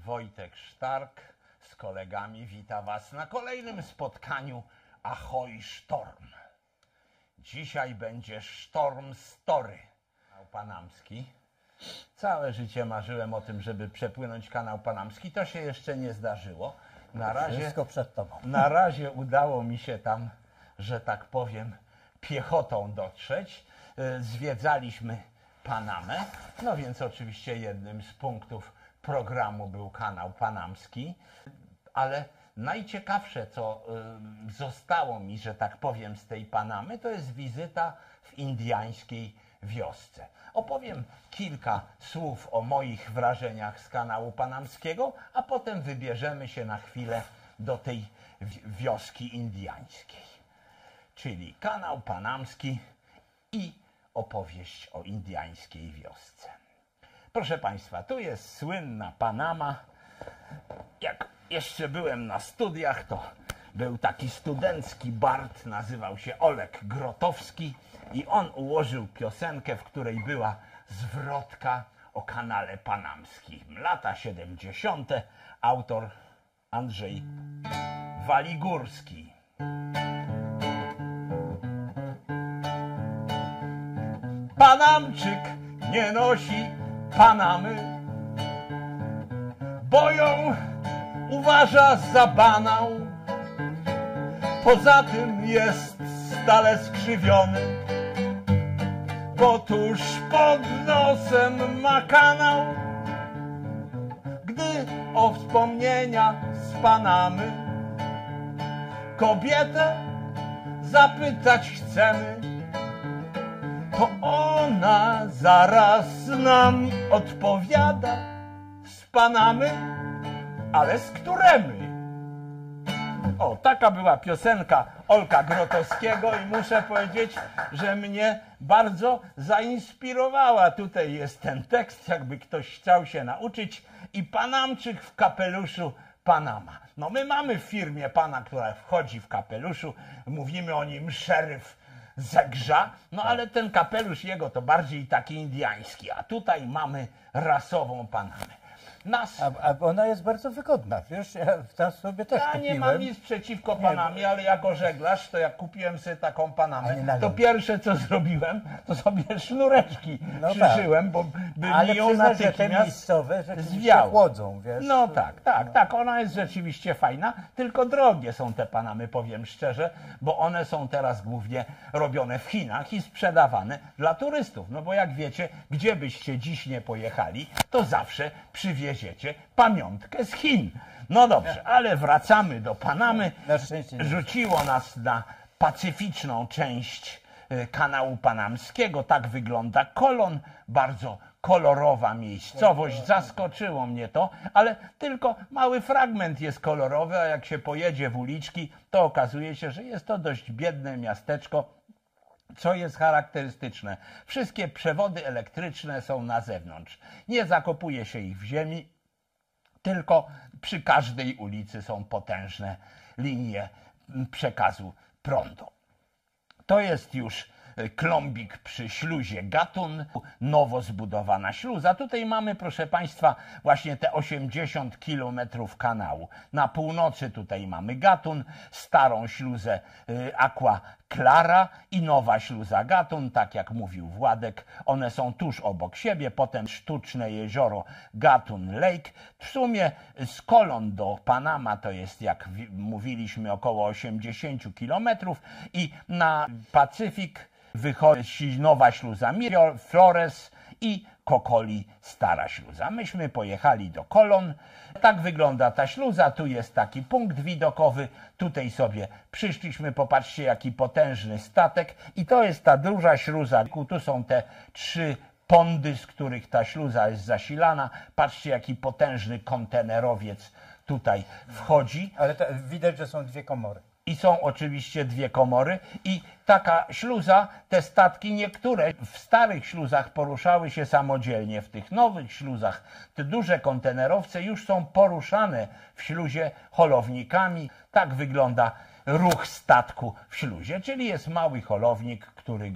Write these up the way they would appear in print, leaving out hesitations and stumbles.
Wojtek Sztark z kolegami wita Was na kolejnym spotkaniu Ahoj Sztorm. Dzisiaj będzie Sztorm Story. Kanał Panamski. Całe życie marzyłem o tym, żeby przepłynąć kanał Panamski. To się jeszcze nie zdarzyło. Wszystko przed tobą. Na razie udało mi się tam, że tak powiem, piechotą dotrzeć. Zwiedzaliśmy Panamę. No więc oczywiście jednym z punktów programu był kanał Panamski. Ale najciekawsze, co zostało mi, że tak powiem, z tej Panamy, to jest wizyta w indyjskiej wiosce. Opowiem kilka słów o moich wrażeniach z kanału panamskiego, a potem wybierzemy się na chwilę do tej wioski indyjskiej. Czyli kanał panamski i opowieść o indyjskiej wiosce. Proszę Państwa, tu jest słynna Panama. Jak jeszcze byłem na studiach, to był taki studencki bard, nazywał się Olek Grotowski i on ułożył piosenkę, w której była zwrotka o kanale panamskim. Lata 70. Autor Andrzej Waligórski. Panamczyk nie nosi Panamy, bo ją uważa za banał. Poza tym jest stale skrzywiony, bo tuż pod nosem ma kanał. Gdy o wspomnienia z Panamy kobietę zapytać chcemy, to ona zaraz nam odpowiada: z Panamy, ale z któremy? O, taka była piosenka Olka Grotowskiego i muszę powiedzieć, że mnie bardzo zainspirowała. Tutaj jest ten tekst, jakby ktoś chciał się nauczyć. I Panamczyk w kapeluszu Panama. No my mamy w firmie pana, która wchodzi w kapeluszu, mówimy o nim szeryf Zegrza, no ale ten kapelusz jego to bardziej taki indyjski, a tutaj mamy rasową Panamę. A ona jest bardzo wygodna, wiesz, ja tam sobie też kupiłem. Ja nie mam nic przeciwko Panamie, ale jako żeglarz, to jak kupiłem sobie taką Panamę, to pierwsze co zrobiłem, to sobie sznureczki przyszyłem, tak, bo by ale mi ją natychmiast te miejscowe zwiało. chłodzą, wiesz. No tak, ona jest rzeczywiście fajna, tylko drogie są te Panamy, powiem szczerze, bo one są teraz głównie robione w Chinach i sprzedawane dla turystów. No bo jak wiecie, gdzie byście dziś nie pojechali, to zawsze przywieziecie pamiątkę z Chin. No dobrze, ale wracamy do Panamy. Na szczęście nie. Rzuciło nas na pacyficzną część kanału panamskiego. Tak wygląda Kolon. Bardzo kolorowa miejscowość. Zaskoczyło mnie to, ale tylko mały fragment jest kolorowy, a jak się pojedzie w uliczki, to okazuje się, że jest to dość biedne miasteczko. Co jest charakterystyczne? Wszystkie przewody elektryczne są na zewnątrz. Nie zakopuje się ich w ziemi, tylko przy każdej ulicy są potężne linie przekazu prądu. To jest już klombik przy śluzie Gatun, nowo zbudowana śluza. Tutaj mamy, proszę Państwa, właśnie te 80 kilometrów kanału. Na północy tutaj mamy Gatun, starą śluzę Aqua Clara i nowa śluza Gatun, tak jak mówił Władek. One są tuż obok siebie, potem sztuczne jezioro Gatun Lake. W sumie z Kolon do Panama to jest, jak mówiliśmy, około 80 kilometrów i na Pacyfik wychodzi nowa śluza Flores i Kokoli stara śluza. Myśmy pojechali do Kolon. Tak wygląda ta śluza. Tu jest taki punkt widokowy. Tutaj sobie przyszliśmy. Popatrzcie, jaki potężny statek. I to jest ta duża śluza. Tu są te 3 pondy, z których ta śluza jest zasilana. Patrzcie, jaki potężny kontenerowiec tutaj wchodzi. Ale widać, że są 2 komory. I są oczywiście 2 komory i taka śluza, te statki niektóre w starych śluzach poruszały się samodzielnie, w tych nowych śluzach te duże kontenerowce już są poruszane w śluzie holownikami. Tak wygląda ruch statku w śluzie, czyli jest mały holownik, który go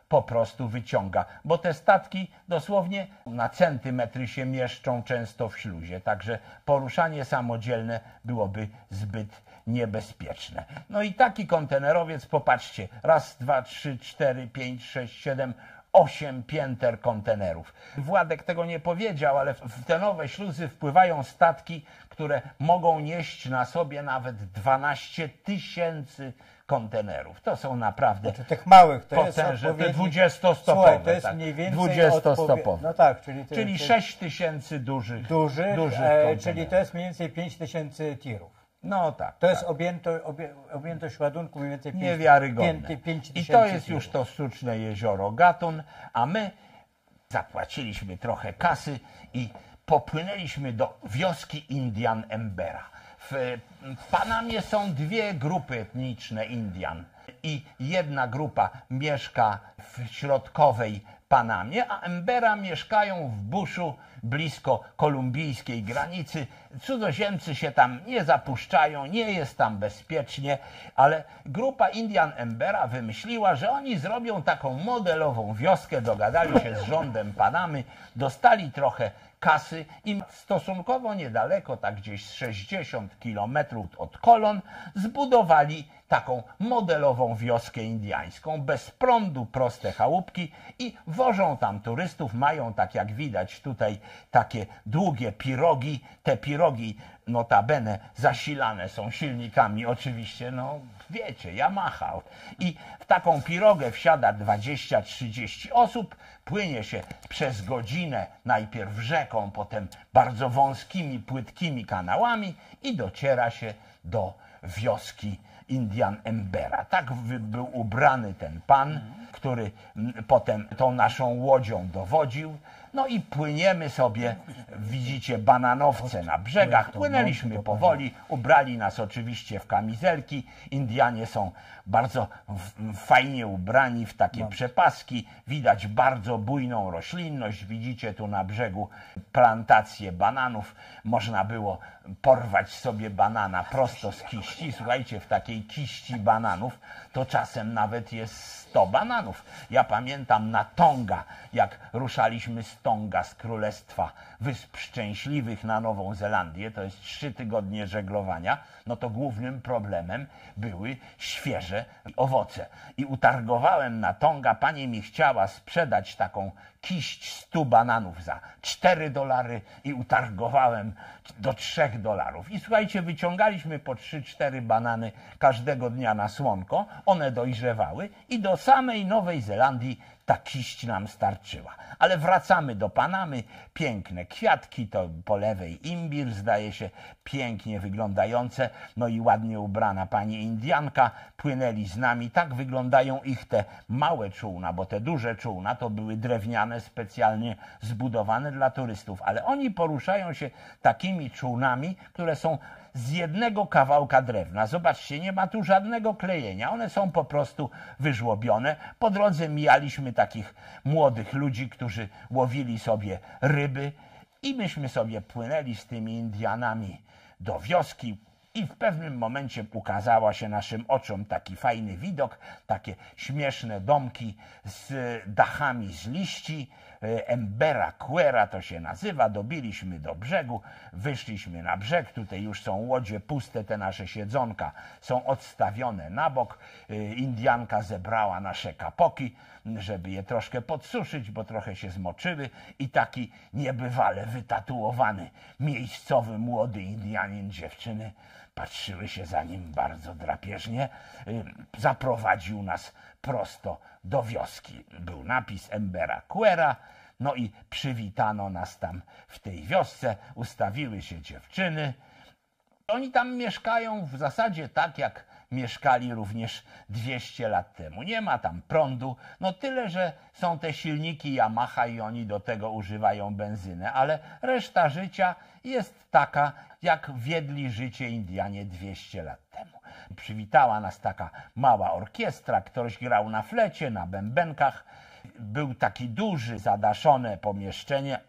po prostu wyciąga, bo te statki dosłownie na centymetry się mieszczą często w śluzie, także poruszanie samodzielne byłoby zbyt niebezpieczne. No i taki kontenerowiec, popatrzcie, raz, dwa, trzy, cztery, pięć, sześć, siedem, 8 pięter kontenerów. Władek tego nie powiedział, ale w te nowe śluzy wpływają statki, które mogą nieść na sobie nawet 12 000 kontenerów. To są naprawdę tych małych, to potężne, jest te 20-stopowe. Słuchaj, to jest mniej więcej 20-stopowe. No tak, czyli 6 000 dużych kontenerów. czyli to jest mniej więcej 5000 tirów. No tak. To jest objętość ładunku mniej więcej 5 niewiarygodne. 5 I to jest już to sztuczne jezioro Gatun, a my zapłaciliśmy trochę kasy i popłynęliśmy do wioski Indian Embera. W Panamie są dwie grupy etniczne Indian i jedna grupa mieszka w środkowej Panamie, a Embera mieszkają w buszu blisko kolumbijskiej granicy. Cudzoziemcy się tam nie zapuszczają, nie jest tam bezpiecznie, ale grupa Indian Embera wymyśliła, że oni zrobią taką modelową wioskę, dogadali się z rządem Panamy, dostali trochę kasy i stosunkowo niedaleko, tak gdzieś z 60 kilometrów od Kolon, zbudowali taką modelową wioskę indiańską, bez prądu, proste chałupki i wożą tam turystów, mają, tak jak widać tutaj, takie długie pirogi. Te pirogi notabene zasilane są silnikami, oczywiście, no wiecie, Yamaha. I w taką pirogę wsiada 20-30 osób, płynie się przez godzinę, najpierw rzeką, potem bardzo wąskimi, płytkimi kanałami i dociera się do wioski Indian Embera. Tak był ubrany ten pan, który potem tą naszą łodzią dowodził. No i płyniemy sobie, widzicie bananowce na brzegach, płynęliśmy powoli, ubrali nas oczywiście w kamizelki. Indianie są bardzo fajnie ubrani w takie przepaski, widać bardzo bujną roślinność, widzicie tu na brzegu plantacje bananów, można było porwać sobie banana prosto z kiści. Słuchajcie, w takiej kiści bananów to czasem nawet jest 100 bananów. Ja pamiętam na Tonga, jak ruszaliśmy z Tonga, z Królestwa Wysp Szczęśliwych na Nową Zelandię, to jest 3 tygodnie żeglowania, no to głównym problemem były świeże owoce. I utargowałem na Tonga, pani mi chciała sprzedać taką kiść 100 bananów za $4 i utargowałem do $3. I słuchajcie, wyciągaliśmy po 3-4 banany każdego dnia na słonko, one dojrzewały i do samej Nowej Zelandii ta kiść nam starczyła. Ale wracamy do Panamy, piękne kwiatki, to po lewej imbir, zdaje się, pięknie wyglądające, no i ładnie ubrana pani Indianka, płynęli z nami, tak wyglądają ich te małe czółna, bo te duże czółna to były drewniane, specjalnie zbudowane dla turystów, ale oni poruszają się takimi czółnami, które są z jednego kawałka drewna. Zobaczcie, nie ma tu żadnego klejenia. One są po prostu wyżłobione. Po drodze mijaliśmy takich młodych ludzi, którzy łowili sobie ryby i myśmy sobie płynęli z tymi Indianami do wioski. I w pewnym momencie ukazała się naszym oczom taki fajny widok, takie śmieszne domki z dachami z liści, Embera Quera to się nazywa, dobiliśmy do brzegu, wyszliśmy na brzeg, tutaj już są łodzie puste, te nasze siedzonka są odstawione na bok, Indianka zebrała nasze kapoki, żeby je troszkę podsuszyć, bo trochę się zmoczyły i taki niebywale wytatuowany miejscowy młody Indianin, dziewczyny patrzyły się za nim bardzo drapieżnie, zaprowadził nas prosto do wioski. Był napis Embera Quera, no i przywitano nas tam w tej wiosce, ustawiły się dziewczyny. Oni tam mieszkają w zasadzie tak, jak mieszkali również 200 lat temu. Nie ma tam prądu, no tyle, że są te silniki Yamaha i oni do tego używają benzynę, ale reszta życia jest taka, jak wiedli życie Indianie 200 lat temu. Przywitała nas taka mała orkiestra, ktoś grał na flecie, na bębenkach. Był taki duży, zadaszone pomieszczenie,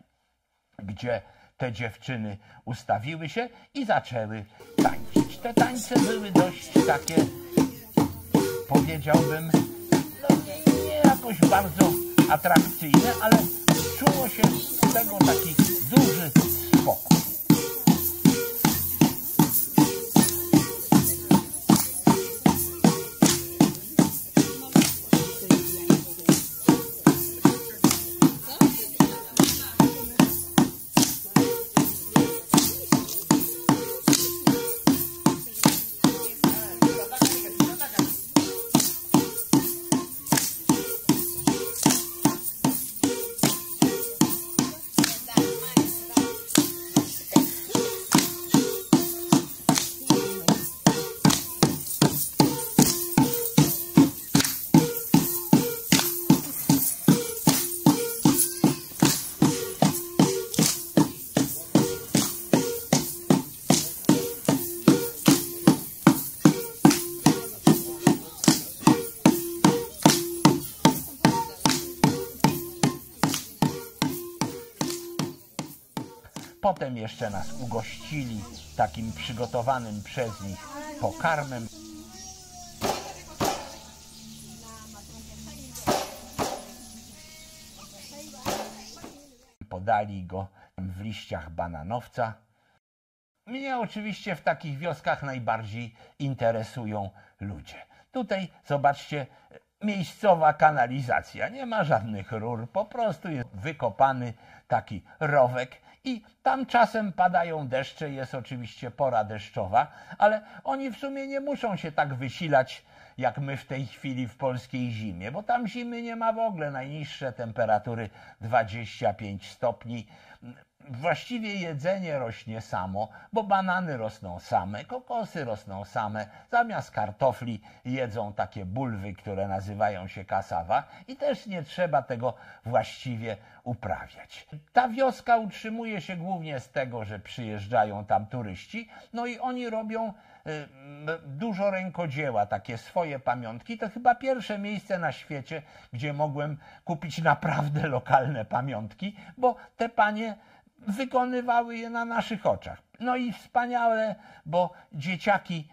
gdzie te dziewczyny ustawiły się i zaczęły tańczyć. Te tańce były dość takie, powiedziałbym, no nie jakoś bardzo atrakcyjne, ale czuło się z tego taki duży spokój. Potem jeszcze nas ugościli takim przygotowanym przez nich pokarmem. Podali go w liściach bananowca. Mnie oczywiście w takich wioskach najbardziej interesują ludzie. Tutaj zobaczcie, miejscowa kanalizacja. Nie ma żadnych rur, po prostu jest wykopany taki rowek i tam czasem padają deszcze, jest oczywiście pora deszczowa, ale oni w sumie nie muszą się tak wysilać jak my w tej chwili w polskiej zimie, bo tam zimy nie ma w ogóle, najniższe temperatury 25 stopni. Właściwie jedzenie rośnie samo, bo banany rosną same, kokosy rosną same, zamiast kartofli jedzą takie bulwy, które nazywają się kasawa i też nie trzeba tego właściwie uprawiać. Ta wioska utrzymuje się głównie z tego, że przyjeżdżają tam turyści, no i oni robią dużo rękodzieła, takie swoje pamiątki. To chyba pierwsze miejsce na świecie, gdzie mogłem kupić naprawdę lokalne pamiątki, bo te panie wykonywały je na naszych oczach. No i wspaniale, bo dzieciaki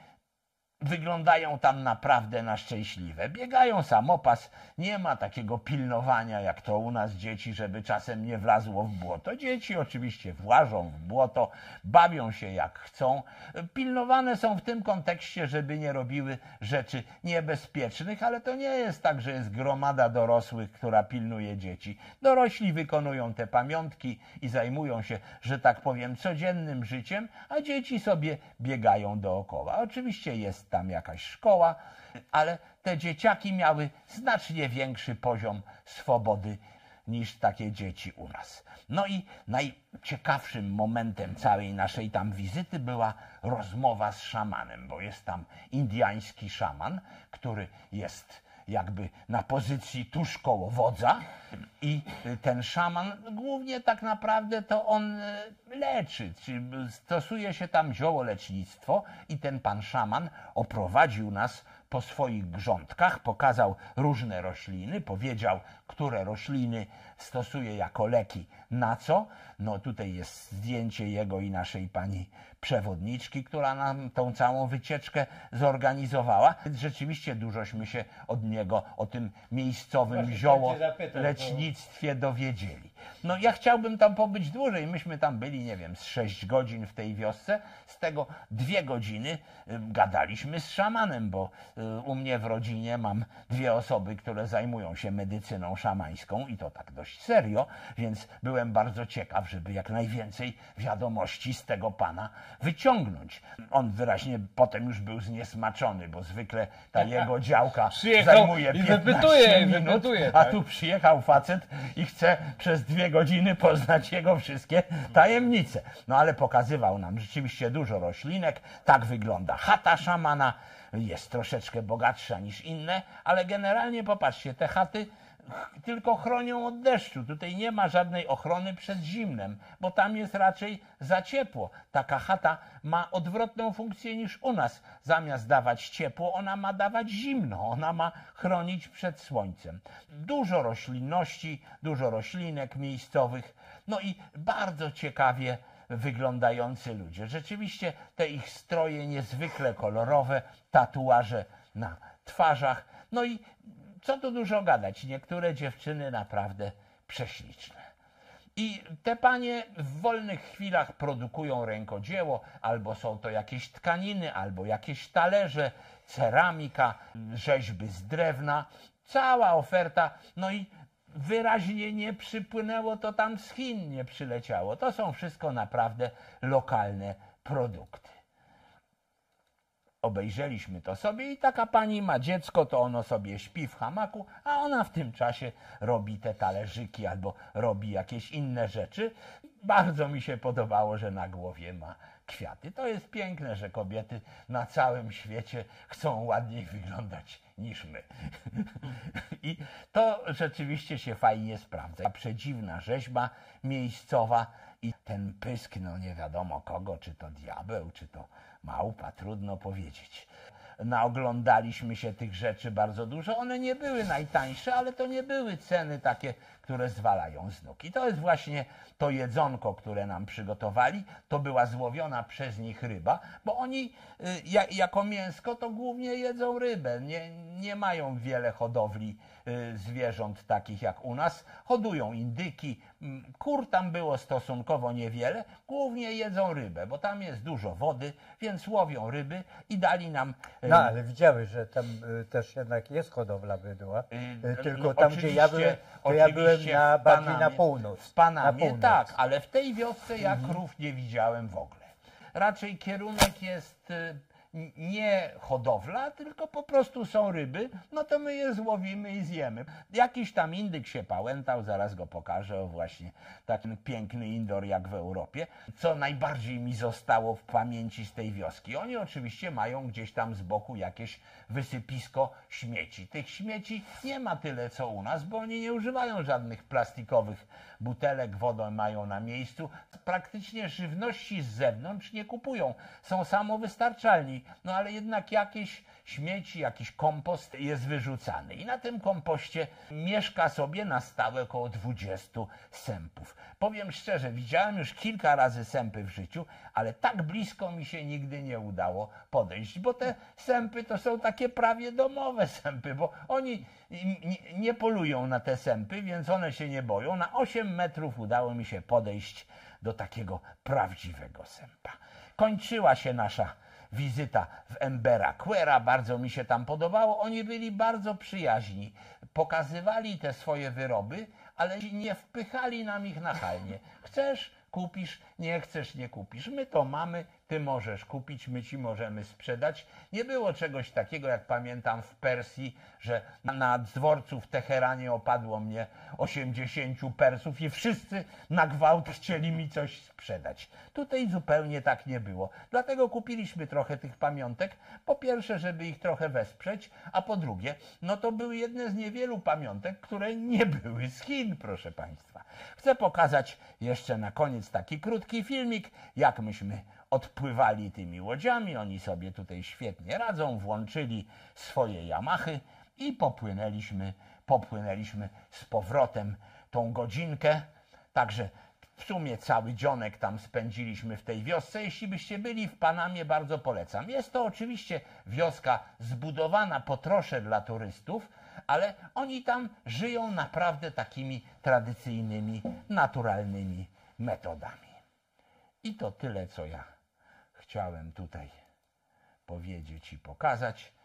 wyglądają tam naprawdę na szczęśliwe. Biegają samopas, nie ma takiego pilnowania jak to u nas dzieci, żeby czasem nie wlazło w błoto. Dzieci oczywiście włażą w błoto, bawią się jak chcą. Pilnowane są w tym kontekście, żeby nie robiły rzeczy niebezpiecznych, ale to nie jest tak, że jest gromada dorosłych, która pilnuje dzieci. Dorośli wykonują te pamiątki i zajmują się, że tak powiem, codziennym życiem, a dzieci sobie biegają dookoła. Oczywiście jest tam jakaś szkoła, ale te dzieciaki miały znacznie większy poziom swobody niż takie dzieci u nas. No i najciekawszym momentem całej naszej tam wizyty była rozmowa z szamanem, bo jest tam indyjski szaman, który jest jakby na pozycji tuż koło wodza i ten szaman głównie tak naprawdę to on leczy, czyli stosuje się tam ziołolecznictwo i ten pan szaman oprowadził nas po swoich grządkach, pokazał różne rośliny, powiedział, które rośliny stosuje jako leki na co. No tutaj jest zdjęcie jego i naszej pani przewodniczki, która nam tą całą wycieczkę zorganizowała. Rzeczywiście dużośmy się od niego o tym miejscowym ziołolecznictwie dowiedzieli. No ja chciałbym tam pobyć dłużej. Myśmy tam byli, nie wiem, z 6 godzin w tej wiosce. Z tego 2 godziny gadaliśmy z szamanem, bo u mnie w rodzinie mam 2 osoby, które zajmują się medycyną szamańską i to tak dość serio, więc byłem bardzo ciekaw, żeby jak najwięcej wiadomości z tego pana wyciągnąć. On wyraźnie potem już był zniesmaczony, bo zwykle ta jego działka zajmuje 15 minut, a tu przyjechał facet i chce przez 2 godziny poznać jego wszystkie tajemnice. No ale pokazywał nam rzeczywiście dużo roślinek, tak wygląda chata szamana, jest troszeczkę bogatsza niż inne, ale generalnie popatrzcie, te chaty tylko chronią od deszczu. Tutaj nie ma żadnej ochrony przed zimnem, bo tam jest raczej za ciepło. Taka chata ma odwrotną funkcję niż u nas. Zamiast dawać ciepło, ona ma dawać zimno. Ona ma chronić przed słońcem. Dużo roślinności, dużo roślinek miejscowych, no i bardzo ciekawie wyglądający ludzie. Rzeczywiście te ich stroje niezwykle kolorowe, tatuaże na twarzach. No i co tu dużo gadać, niektóre dziewczyny naprawdę prześliczne. I te panie w wolnych chwilach produkują rękodzieło, albo są to jakieś tkaniny, albo jakieś talerze, ceramika, rzeźby z drewna, cała oferta, no i wyraźnie nie przypłynęło to tam z Chin, nie przyleciało. To są wszystko naprawdę lokalne produkty. Obejrzeliśmy to sobie i taka pani ma dziecko, to ono sobie śpi w hamaku, a ona w tym czasie robi te talerzyki albo robi jakieś inne rzeczy. Bardzo mi się podobało, że na głowie ma kwiaty. To jest piękne, że kobiety na całym świecie chcą ładniej wyglądać niż my. I to rzeczywiście się fajnie sprawdza. Przedziwna rzeźba miejscowa i ten pysk, no nie wiadomo kogo, czy to diabeł, czy to małpa, trudno powiedzieć. Naoglądaliśmy się tych rzeczy bardzo dużo. One nie były najtańsze, ale to nie były ceny takie, które zwalają z nóg. I to jest właśnie to jedzonko, które nam przygotowali. To była złowiona przez nich ryba, bo oni jako mięsko to głównie jedzą rybę. Nie mają wiele hodowli zwierząt takich jak u nas. Hodują indyki, kur tam było stosunkowo niewiele. Głównie jedzą rybę, bo tam jest dużo wody, więc łowią ryby i dali nam... No, ale widziałeś, że tam też jednak jest hodowla bydła, tylko tam, gdzie ja byłem, to ja byłem bardziej na północ. W Panamie, tak, ale w tej wiosce ja krów nie widziałem w ogóle. Raczej kierunek jest nie hodowla, tylko po prostu są ryby, no to my je złowimy i zjemy. Jakiś tam indyk się pałętał, zaraz go pokażę, o właśnie taki piękny indor jak w Europie. Co najbardziej mi zostało w pamięci z tej wioski? Oni oczywiście mają gdzieś tam z boku jakieś wysypisko śmieci. Tych śmieci nie ma tyle co u nas, bo oni nie używają żadnych plastikowych butelek, wodę mają na miejscu. Praktycznie żywności z zewnątrz nie kupują, są samowystarczalni. No ale jednak jakieś śmieci, jakiś kompost jest wyrzucany. I na tym kompoście mieszka sobie na stałe około 20 sępów. Powiem szczerze, widziałem już kilka razy sępy w życiu, ale tak blisko mi się nigdy nie udało podejść, bo te sępy to są takie prawie domowe sępy, bo oni nie polują na te sępy, więc one się nie boją. Na 8 metrów udało mi się podejść do takiego prawdziwego sępa. Kończyła się nasza wizyta w Embera-Quera, bardzo mi się tam podobało. Oni byli bardzo przyjaźni. Pokazywali te swoje wyroby, ale nie wpychali nam ich nachalnie. Chcesz, kupisz, nie chcesz, nie kupisz. My to mamy, ty możesz kupić, my ci możemy sprzedać. Nie było czegoś takiego, jak pamiętam w Persji, że na dworcu w Teheranie opadło mnie 80 Persów i wszyscy na gwałt chcieli mi coś sprzedać. Tutaj zupełnie tak nie było. Dlatego kupiliśmy trochę tych pamiątek. Po pierwsze, żeby ich trochę wesprzeć, a po drugie, no to były jedne z niewielu pamiątek, które nie były z Chin, proszę Państwa. Chcę pokazać jeszcze na koniec taki krótki filmik, jak myśmy odpływali tymi łodziami. Oni sobie tutaj świetnie radzą, włączyli swoje Yamahy i popłynęliśmy z powrotem tą godzinkę. Także w sumie cały dzionek tam spędziliśmy w tej wiosce. Jeśli byście byli w Panamie, bardzo polecam. Jest to oczywiście wioska zbudowana po trosze dla turystów, ale oni tam żyją naprawdę takimi tradycyjnymi, naturalnymi metodami. I to tyle, co ja chciałem tutaj powiedzieć i pokazać.